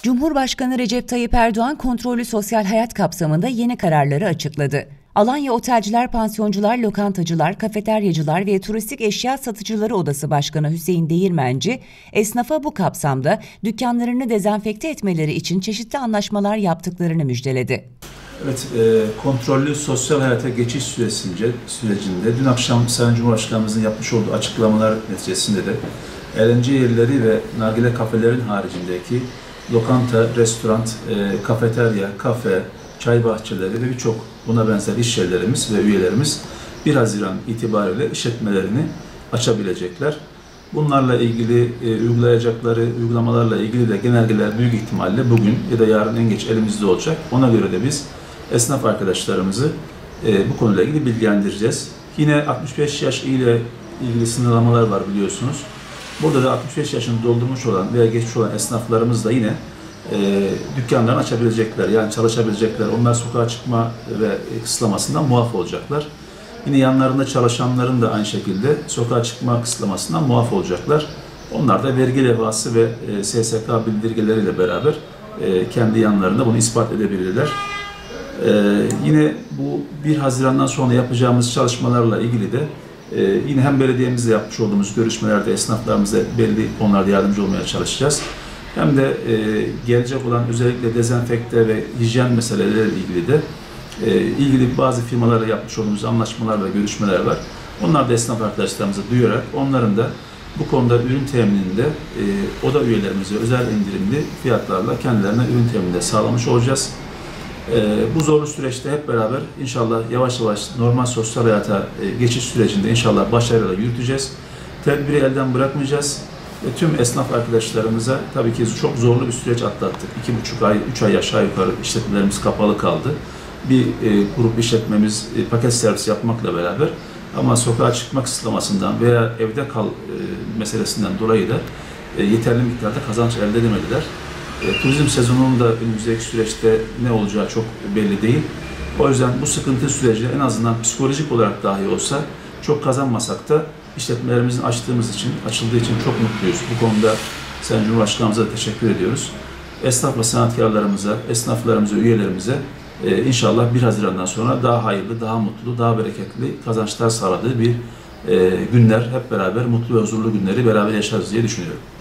Cumhurbaşkanı Recep Tayyip Erdoğan kontrollü sosyal hayat kapsamında yeni kararları açıkladı. Alanya Otelciler, Pansiyoncular, Lokantacılar, Kafeteryacılar ve Turistik Eşya Satıcıları Odası Başkanı Hüseyin Değirmenci, esnafa bu kapsamda dükkanlarını dezenfekte etmeleri için çeşitli anlaşmalar yaptıklarını müjdeledi. Evet, kontrollü sosyal hayata geçiş sürecinde dün akşam Sayın Cumhurbaşkanımızın yapmış olduğu açıklamalar neticesinde de eğlence yerleri ve nargile kafelerin haricindeki lokanta, restoran, kafeterya, kafe, çay bahçeleri ve birçok buna benzer iş yerlerimiz ve üyelerimiz 1 Haziran itibariyle işletmelerini açabilecekler. Bunlarla ilgili uygulayacakları uygulamalarla ilgili de genelgeler büyük ihtimalle bugün ya da yarın en geç elimizde olacak. Ona göre de biz esnaf arkadaşlarımızı bu konuyla ilgili bilgilendireceğiz. Yine 65 yaş ile ilgili sınırlamalar var biliyorsunuz. Burada da 65 yaşını doldurmuş olan veya geçmiş olan esnaflarımız da yine dükkanlarını açabilecekler, yani çalışabilecekler. Onlar sokağa çıkma ve kısıtlamasından muaf olacaklar. Yine yanlarında çalışanların da aynı şekilde sokağa çıkma kısıtlamasından muaf olacaklar. Onlar da vergi levhası ve SSK bildirgeleriyle beraber kendi yanlarında bunu ispat edebilirler. Yine bu 1 Haziran'dan sonra yapacağımız çalışmalarla ilgili de yine hem belediyemizle yapmış olduğumuz görüşmelerde esnaflarımıza belli konularda yardımcı olmaya çalışacağız. Hem de gelecek olan özellikle dezenfekte ve hijyen meseleleriyle ilgili de ilgili bazı firmalarla yapmış olduğumuz anlaşmalar ve görüşmeler var. Onlar da esnaf arkadaşlarımıza duyarak onların da bu konuda ürün temininde oda üyelerimize özel indirimli fiyatlarla kendilerine ürün temininde sağlamış olacağız. Bu zorlu süreçte hep beraber inşallah yavaş yavaş normal sosyal hayata geçiş sürecinde inşallah başarıyla yürüteceğiz. Tedbiri elden bırakmayacağız. Tüm esnaf arkadaşlarımıza tabii ki çok zorlu bir süreç atlattık. 2,5 ay, 3 ay aşağı yukarı işletmelerimiz kapalı kaldı. Bir grup işletmemiz paket servis yapmakla beraber ama sokağa çıkma kısıtlamasından veya evde kal meselesinden dolayı da yeterli miktarda kazanç elde edemediler. Turizm sezonunun da önümüzdeki süreçte ne olacağı çok belli değil. O yüzden bu sıkıntı süreci en azından psikolojik olarak dahi olsa çok kazanmasak da işletmelerimizin açıldığı için çok mutluyuz. Bu konuda Sayın Cumhurbaşkanımıza da teşekkür ediyoruz. Esnaf ve sanatkarlarımıza, esnaflarımıza, üyelerimize inşallah 1 Haziran'dan sonra daha hayırlı, daha mutlu, daha bereketli kazançlar sağladığı bir günler hep beraber mutlu ve huzurlu günleri beraber yaşarız diye düşünüyorum.